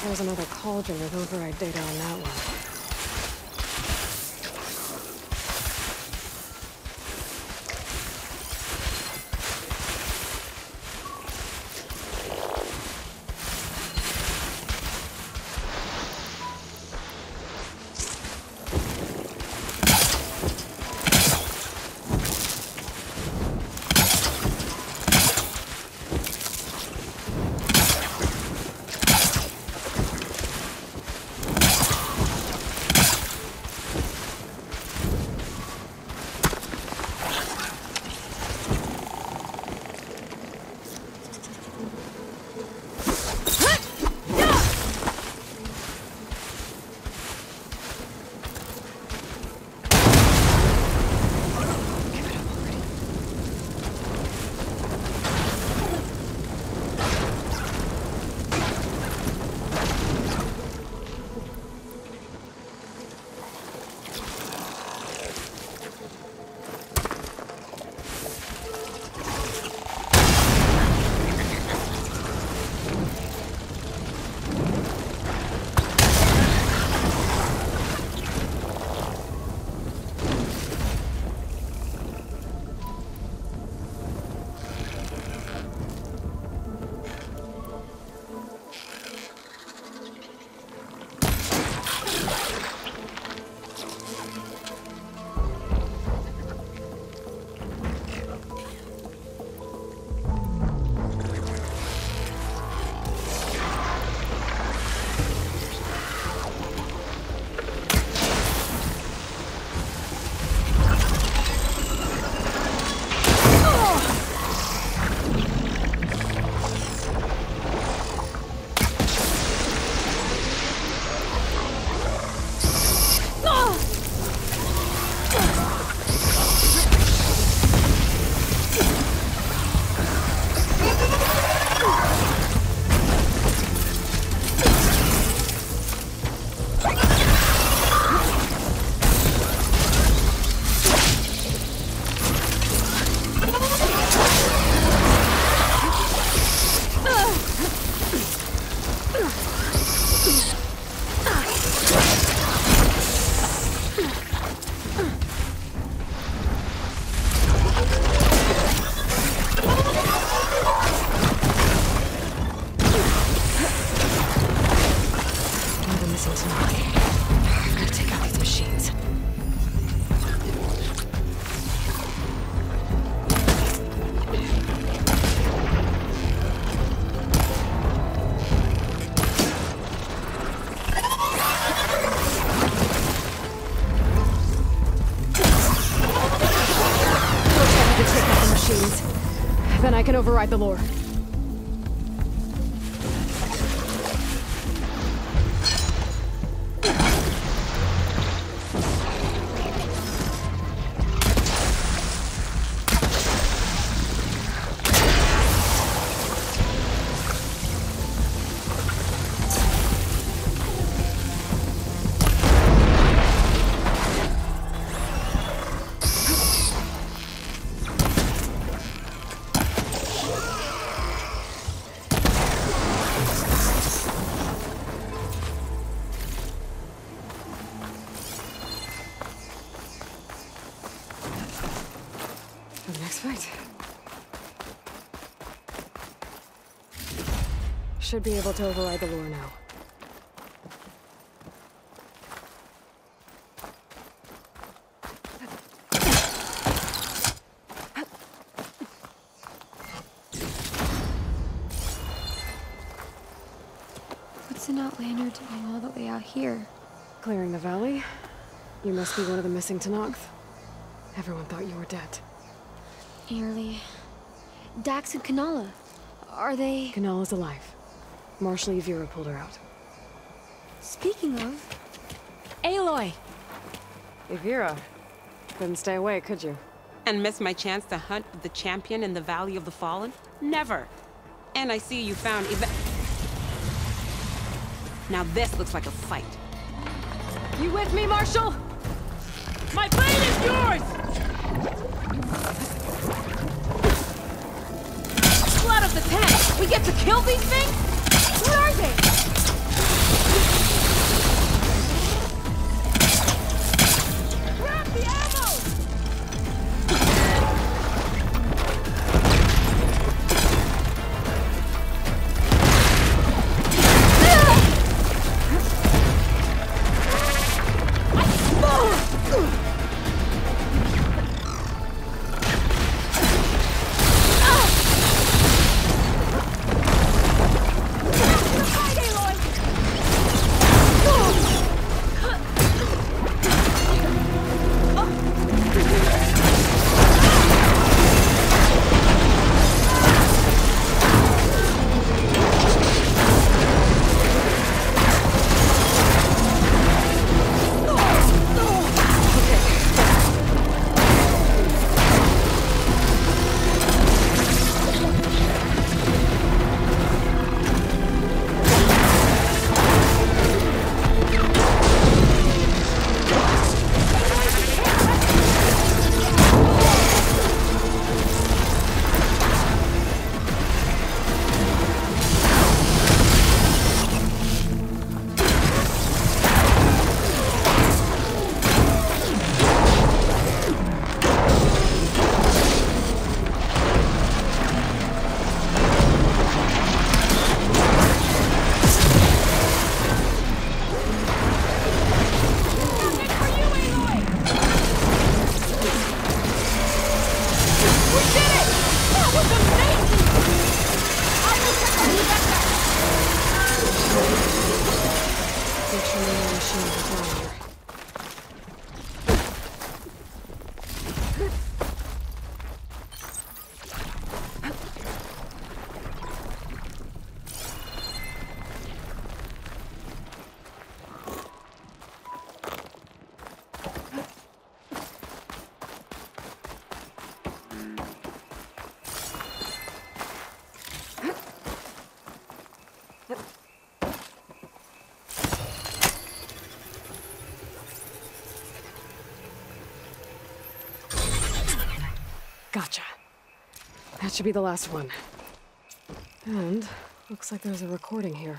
There's another cauldron with override data on that one. Then I can override the lore. For the next fight. Should be able to override the lore now. What's an Outlander doing all the way out here? Clearing the valley? You must be one of the missing Tenakth. Everyone thought you were dead. Nearly. Dax and Kanala. Are they... Kanala's alive. Marshal Yvira pulled her out. Speaking of... Aloy! Yvira. Couldn't stay away, could you? And miss my chance to hunt the champion in the Valley of the Fallen? Never! And I see you found Now this looks like a fight. You with me, Marshal? My blade is yours! Blood of the Ten! We get to kill these things? What are they? Gotcha. That should be the last one. And looks like there's a recording here.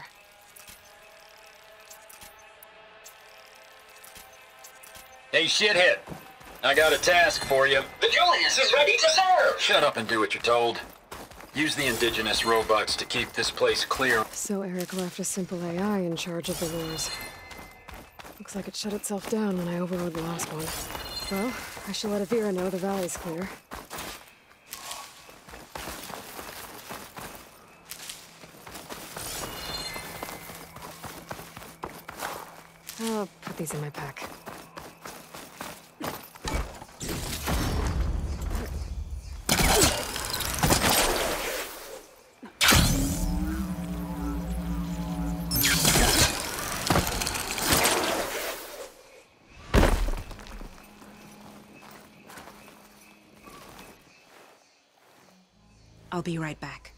Hey, shithead. I got a task for you. The Julius is ready to serve! Shut up and do what you're told. Use the indigenous robots to keep this place clear. So Eric left a simple AI in charge of the wars. Looks like it shut itself down when I overrode the last one. Well, I should let Avira know the valley's clear. I'll put these in my pack. I'll be right back.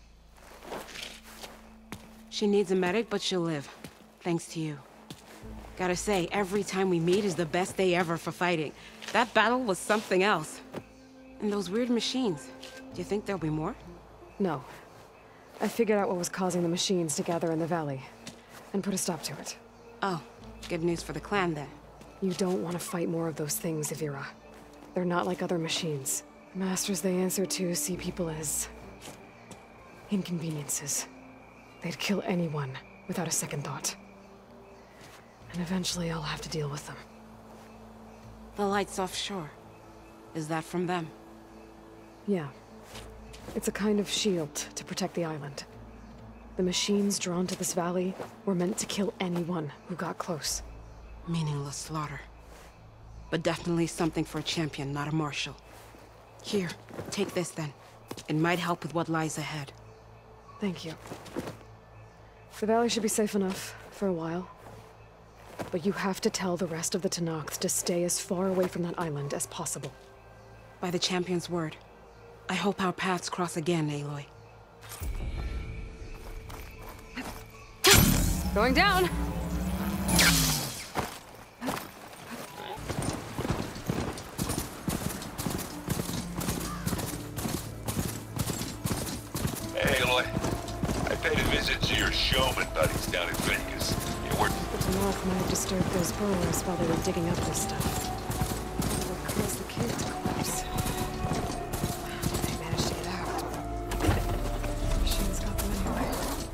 She needs a medic, but she'll live. Thanks to you. Gotta say, every time we meet is the best day ever for fighting. That battle was something else. And those weird machines. Do you think there'll be more? No. I figured out what was causing the machines to gather in the valley, and put a stop to it. Oh, good news for the clan then. You don't want to fight more of those things, Avira. They're not like other machines. The masters they answer to see people as inconveniences. They'd kill anyone without a second thought. And eventually I'll have to deal with them. The lights offshore. Is that from them? Yeah. It's a kind of shield to protect the island. The machines drawn to this valley were meant to kill anyone who got close. Meaningless slaughter. But definitely something for a champion, not a marshal. Here, take this then. It might help with what lies ahead. Thank you. The valley should be safe enough for a while. But you have to tell the rest of the Tenakth to stay as far away from that island as possible. By the champion's word. I hope our paths cross again, Aloy. Going down! Hey, Aloy. I paid a visit to your showman buddies down in Vegas. We're... The Tenakth might have disturbed those burrowers while they were digging up this stuff. What caused the cave to collapse? They managed to get out. The machines got them anyway.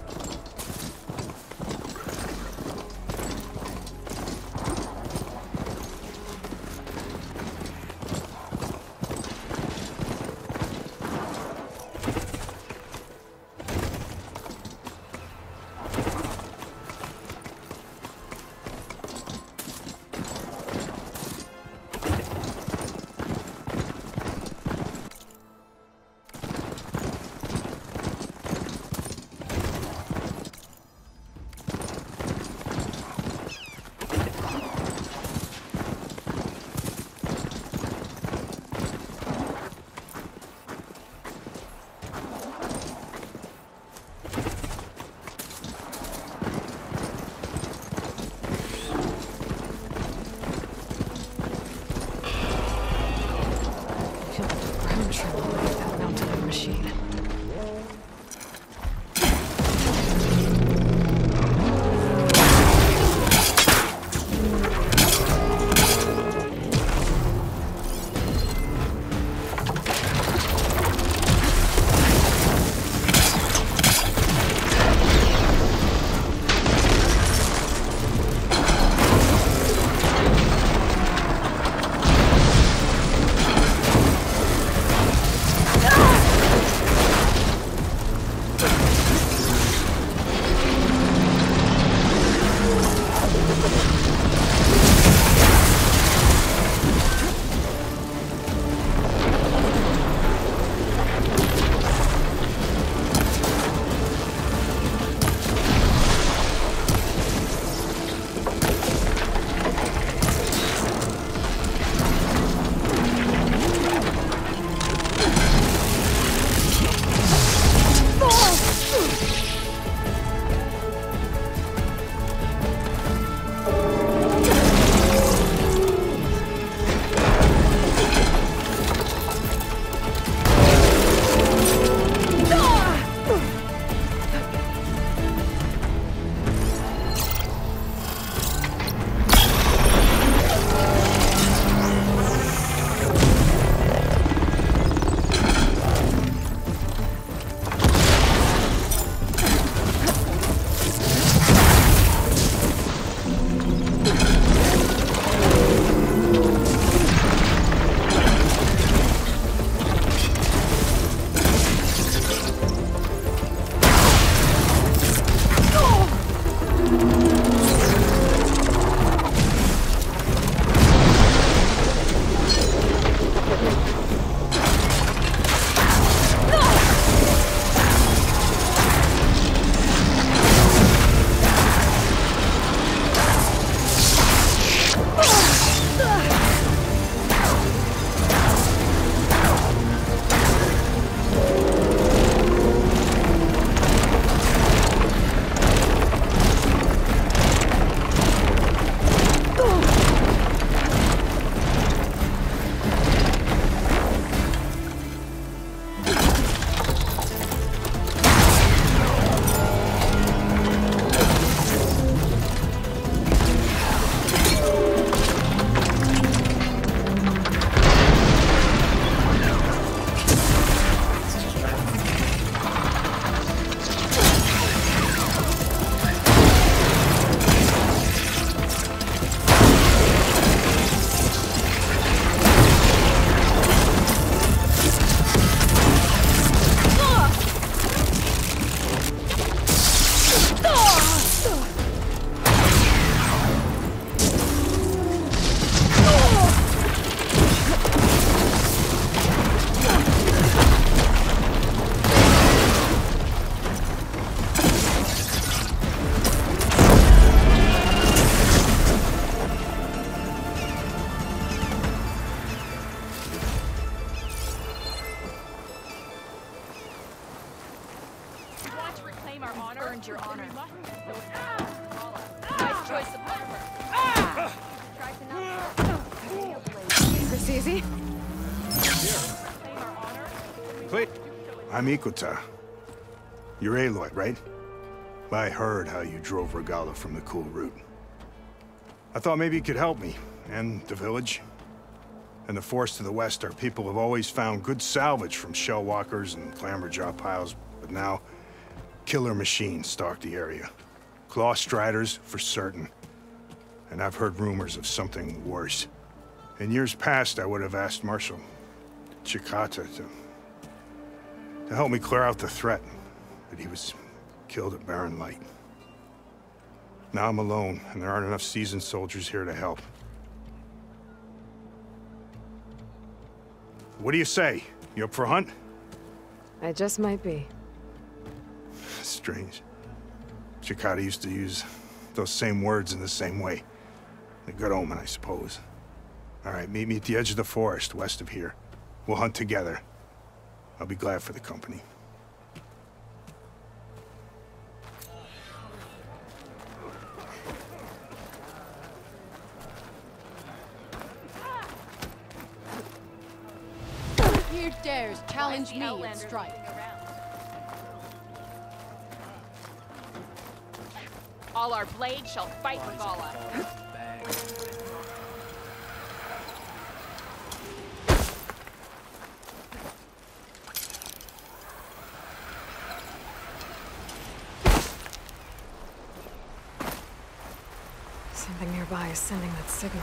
earned your honor. Nice choice of armor. Try to not... This easy? Wait. I'm Ikuta. You're Aloy, right? I heard how you drove Regalla from the cool route. I thought maybe you could help me, and the village. And the forest to the west, our people have always found good salvage from shell walkers and clamberjaw piles, but now, killer machines stalk the area. Claw striders, for certain. And I've heard rumors of something worse. In years past, I would have asked Marshal Chikata to help me clear out the threat, but he was killed at Barren Light. Now I'm alone, and there aren't enough seasoned soldiers here to help. What do you say? You up for a hunt? I just might be. Strange. Chikata used to use those same words in the same way. A good omen, I suppose. All right, meet me at the edge of the forest, west of here. We'll hunt together. I'll be glad for the company. Here dares challenge me and strike. All our blades shall fight Regalla. Something nearby is sending that signal.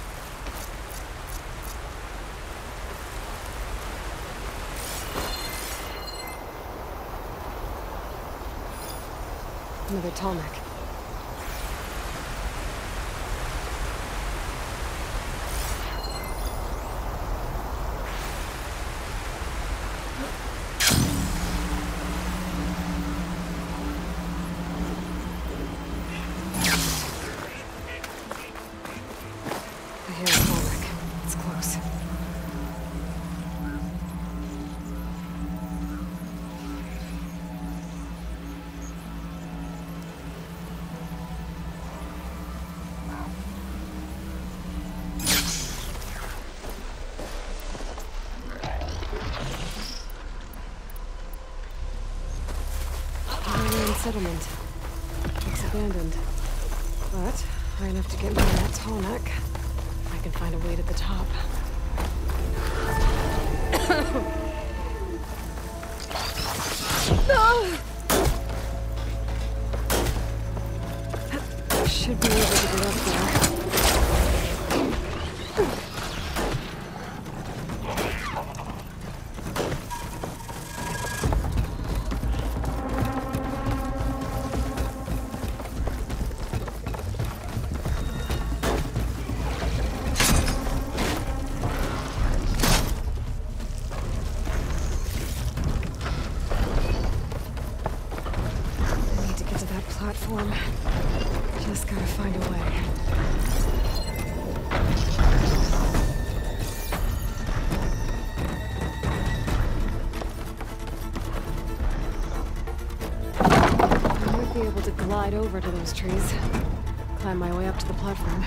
Another Tallneck. I hear a Tallneck. It's close. Settlement. It's abandoned. But high enough to get me on that Tallneck. I can find a way to the top. Should be able to get up there. Platform. Just gotta find a way. I might be able to glide over to those trees. Climb my way up to the platform.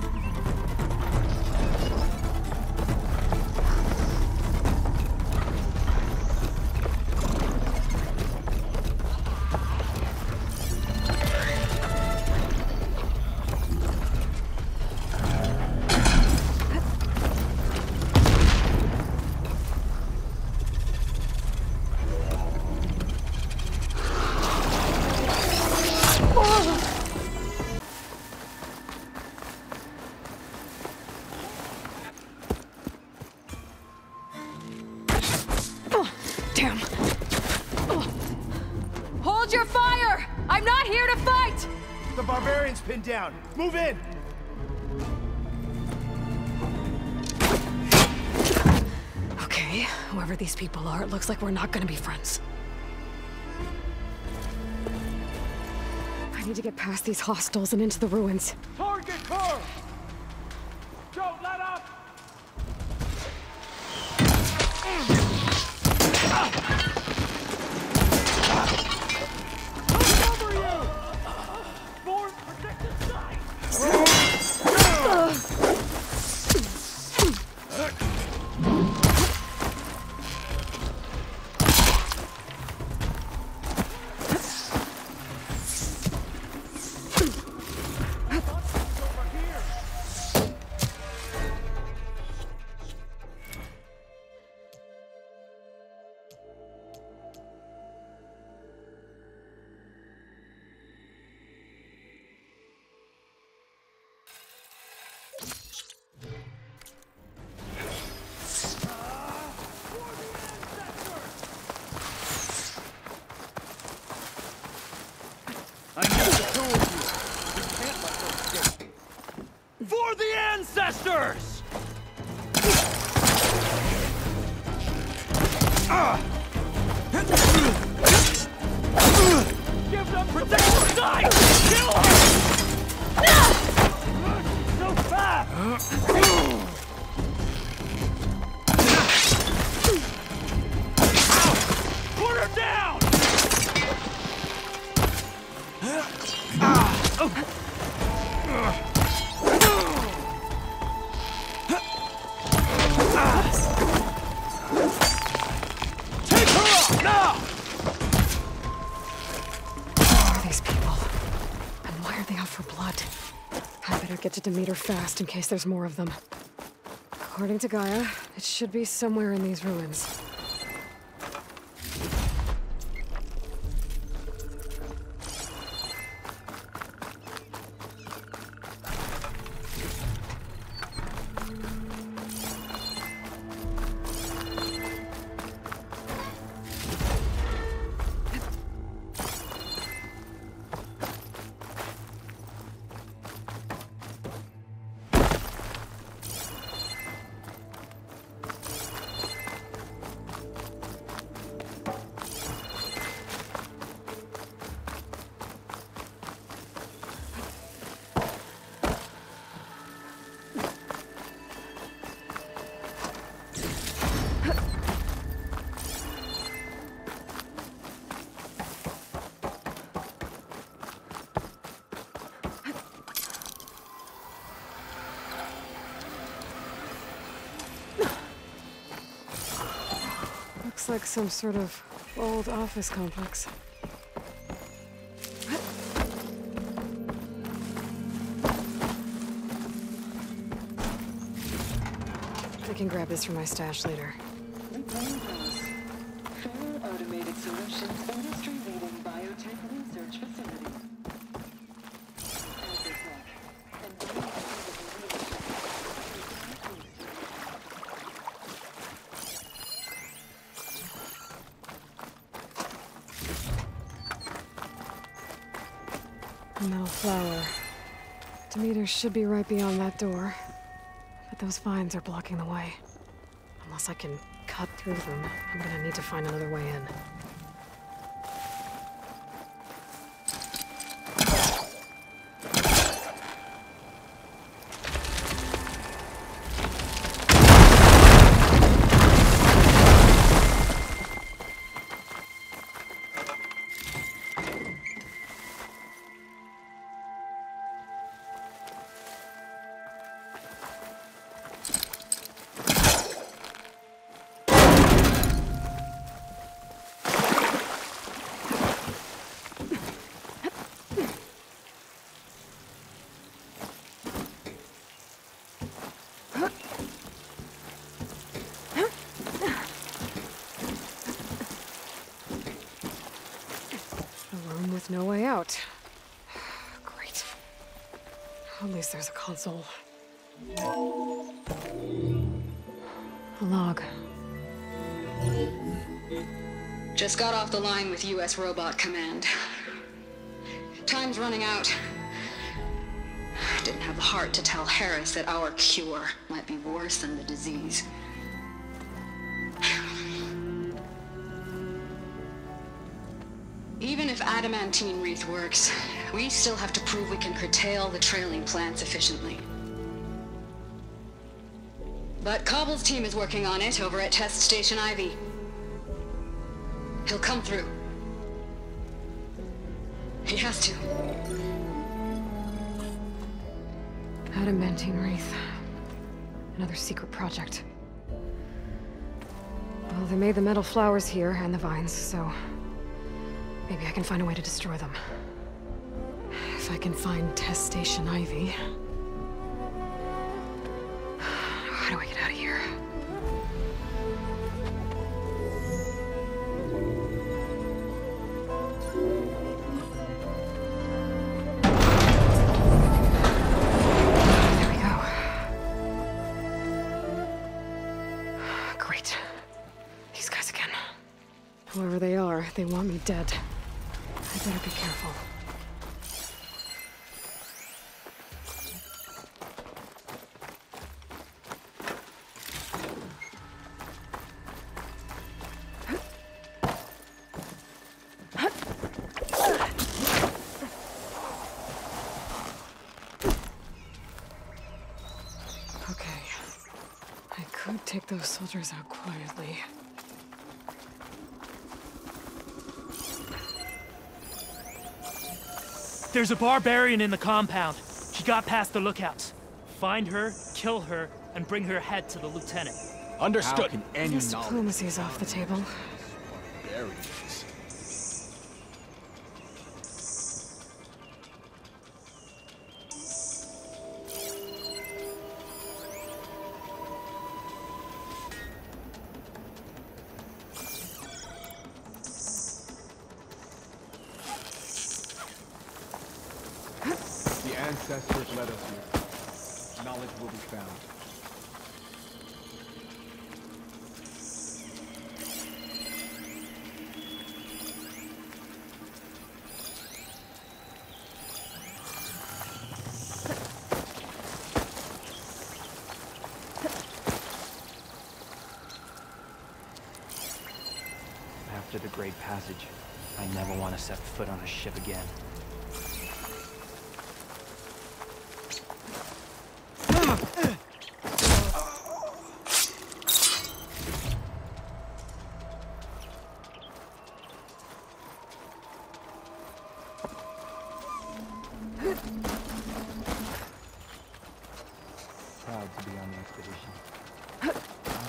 Damn. Hold your fire! I'm not here to fight! The barbarian's pinned down. Move in! Okay, whoever these people are, it looks like we're not gonna be friends. I need to get past these hostels and into the ruins. Target car! Don't let up! Over you! More protected side! go with you. We can't let her escape. For the ancestors! Give them protection side! Kill her! So fast! Put her down! Take her up now! Who are these people? And why are they out for blood? I better get to Demeter fast in case there's more of them. According to Gaia, it should be somewhere in these ruins. Looks like some sort of old office complex. I can grab this for my stash later. Full automated solutions, industry-leading biotech research facility. A metal flower. Demeter should be right beyond that door. But those vines are blocking the way. Unless I can cut through them, I'm gonna need to find another way in. No way out. Great. At least there's a console. A log. Just got off the line with US Robot Command. Time's running out. Didn't have the heart to tell Harris that our cure might be worse than the disease. Even if adamantine wreath works, we still have to prove we can curtail the trailing plants efficiently. But Cobble's team is working on it over at Test Station Ivy. He'll come through. He has to. Adamantine wreath. Another secret project. Well, they made the metal flowers here and the vines, so maybe I can find a way to destroy them. If I can find Test Station Ivy. How do I get out of here? There we go. Great. These guys again. Whoever they are, they want me dead. I better be careful. take those soldiers out quietly. There's a barbarian in the compound. She got past the lookouts. Find her, kill her, and bring her head to the lieutenant. Understood. I guess diplomacy's off the table. Barbarians. The ancestors led us here. Knowledge will be found. After the Great Passage, I never want to set foot on a ship again. Proud to be on the expedition.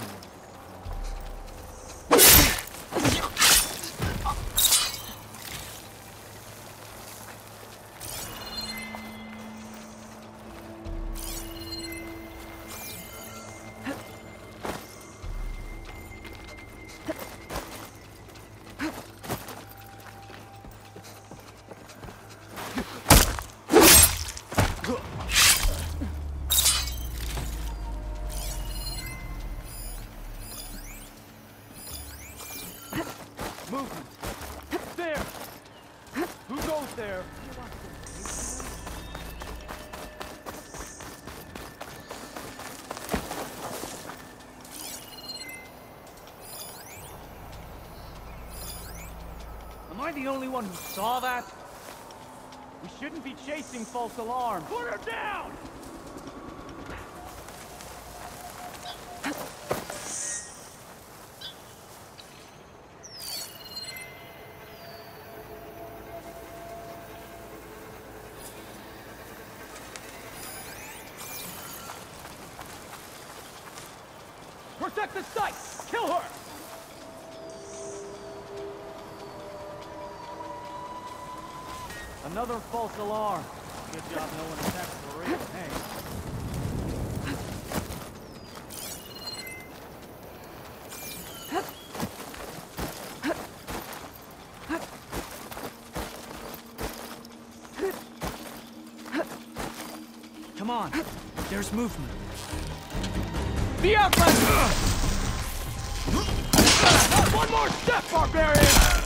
Movement! There! Who goes there? Am I the only one who saw that? We shouldn't be chasing false alarms. Put her down! Protect the site! Kill her! Another false alarm. Good job no one attacked for real. Hey. Come on. There's movement. The outlet! One more step, barbarian!